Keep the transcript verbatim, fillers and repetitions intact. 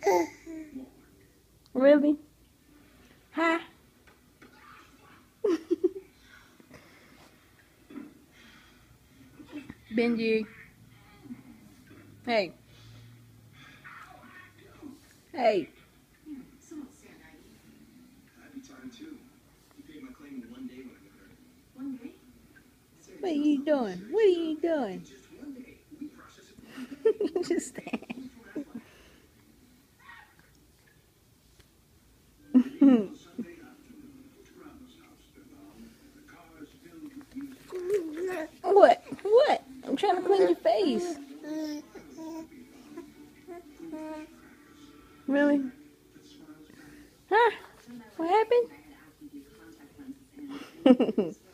Really? Huh? Benji. Hey. Hey. What are you doing? What are you doing? Just stand. What? What? I'm trying to clean your face. Really? Huh? What happened?